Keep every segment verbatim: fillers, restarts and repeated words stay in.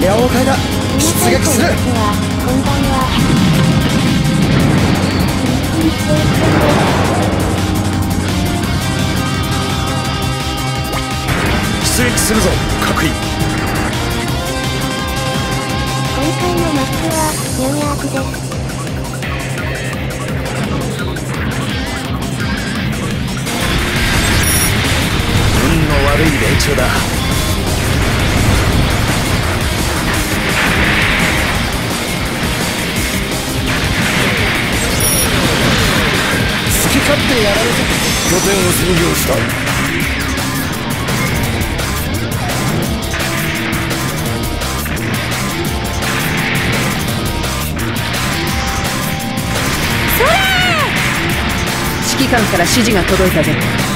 了解だ。出撃する。 こんばんは。 出撃するぞ各位。 今回のマップはニューアークです。 運の悪い連中だ。好き勝手やられて拠点を占領した。 指揮官から指示が届いたぞ。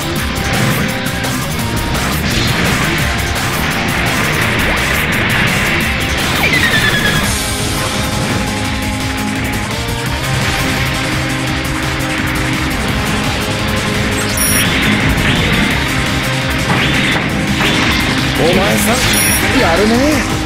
お前さんやるね。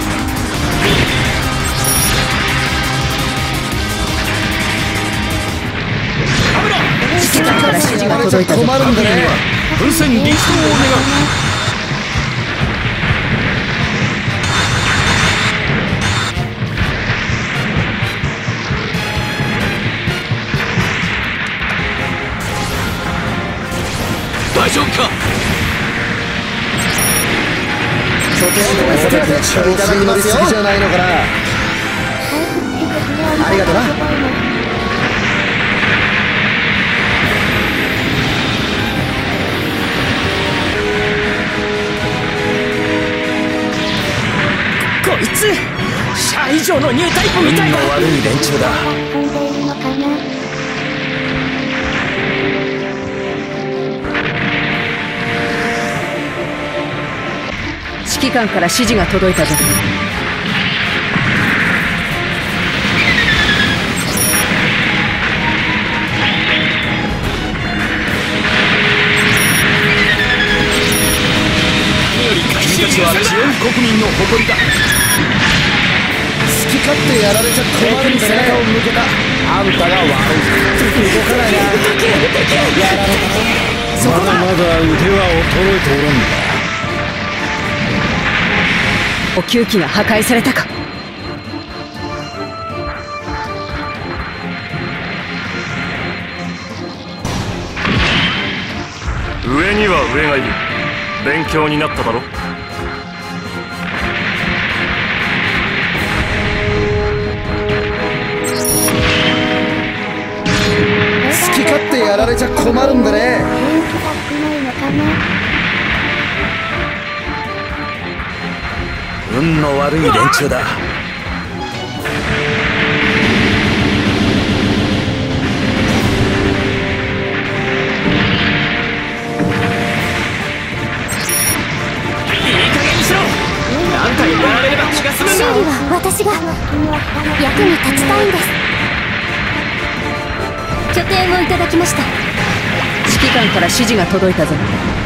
指揮官から指示が届いたぞ。 困るんだね。 風船リストをお願い。大丈夫か。 拠点を捨てていただきますよ。じゃないのかな。ありがとな。 こいつシャア以上のニュータイプみたいだ。 運の悪い連中だ。 遊んでいるのかな。 指揮官から指示が届いたぞ。 君たちはジオン国民の誇りだ。 好き勝手やられちゃ困るんでね。背中を向けたあんたが悪い。動かないな。やられたね。まだまだ腕は衰えておらんだ。 補給機が破壊されたか。 上には上がいる。勉強になっただろ。 好き勝手やられちゃ困るんだね。 雰囲気が少ないのかな。 運の悪い連中だ。 何回やられれば気が済むんだ。 修理は私が役に立ちたいんです。拠点をいただきました。 指揮官から指示が届いたぞ。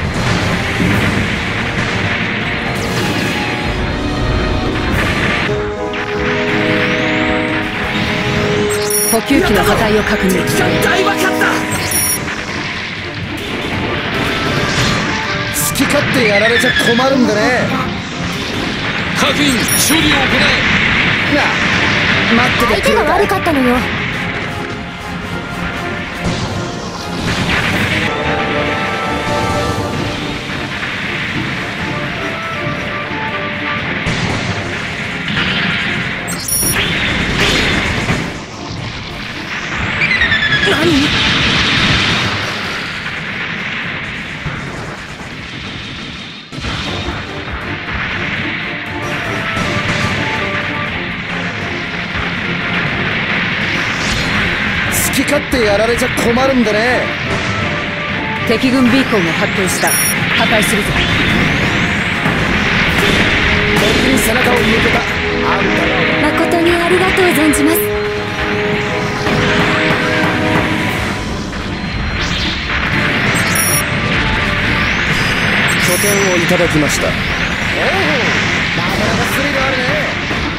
補給機の破壊を確認。 敵が大爆発だ。 好き勝手やられちゃ困るんだね。 確認処理を行え。 なあ待っててくれ。 相手が悪かったのよ。 何？ 好き勝手やられちゃ困るんだね。 敵軍ビーコンを発見した。破壊するぞ。 敵に背中を向けたあんたが。 誠にありがとう存じます。 拠点をいただきました。おお、なかなかスリルあるね。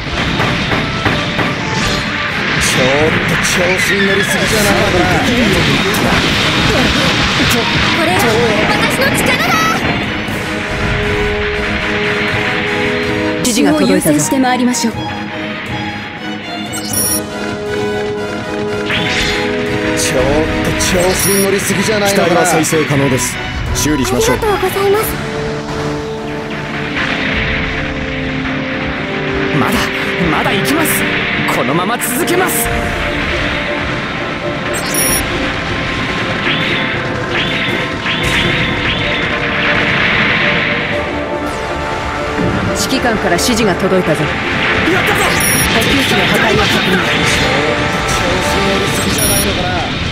調子に乗りすぎじゃないのかな。 これは私の力だ。 指示が届いたぞ。して参りましょう。 ちょっと調子に乗りすぎじゃないのかな。機体は再生可能です。修理しましょう。 ありがとうございます。 まだまだ行きます。このまま続けます。 指揮官から指示が届いたぞ。 やったぞ。 補給機の破壊を確認。 調子に乗りすぎじゃないのかな。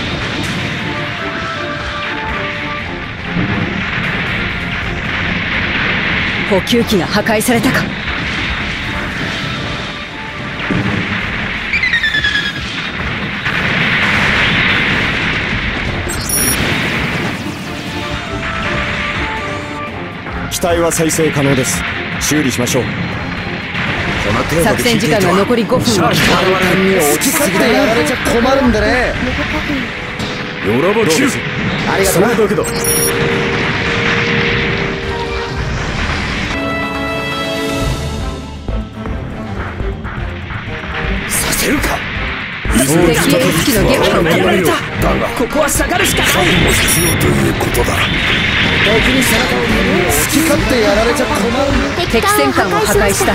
補給機が破壊されたか。 機体は再生可能です。修理しましょう。 作戦時間が残りごふん。 簡単に落ちすぎてやられちゃ困るんでね。 よらばきゅうありがとうな。 それだけだ。 させるか。 敵エース機の撃破を止められた。 ここは下がるしかない。 も必要ということだ。 敵に背中を見る。好き勝手やられちゃ困るんだ。 敵戦艦を破壊した。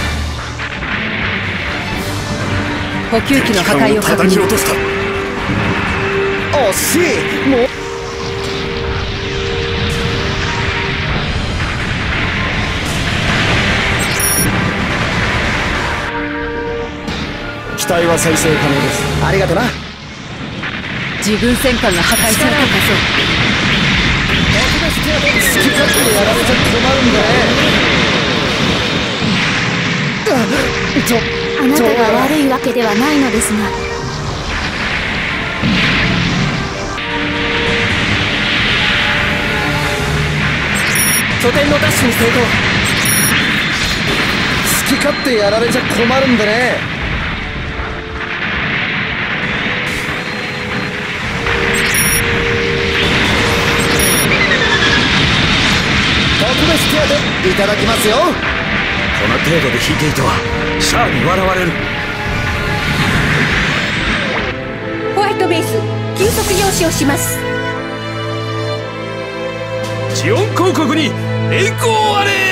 補給機の破壊を確認。 叩き落とした。 惜しい。もう機体は再生可能です。ありがとな。 自軍戦艦が破壊されたか。 好き勝手やられちゃ困るんだね。ちょあなたが悪いわけではないのですが。 拠点のダッシュに成功。 好き勝手やられちゃ困るんでね。特別手当いただきますよ。 この程度で引いていてはシャアに笑われる。 ホワイトベース急速上昇します。 ジオン公国に栄光あれ。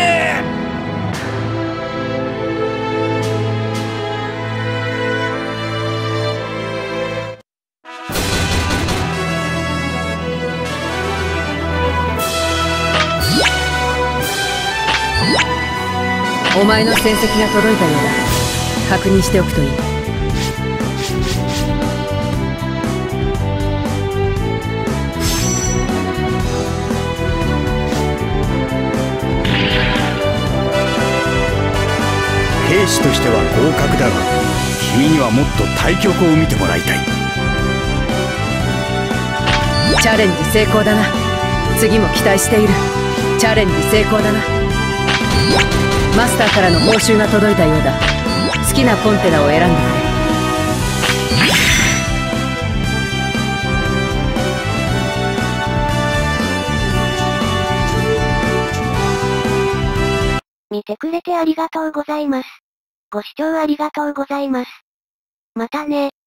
お前の戦績が届いたようだ。確認しておくといい。 兵士としては合格だが、君にはもっと対局を見てもらいたい。 チャレンジ成功だな。次も期待している。チャレンジ成功だな。マスターからの報酬が届いたようだ。好きなコンテナを選んでくれ。 見てくれてありがとうございます。ご視聴ありがとうございます。またね。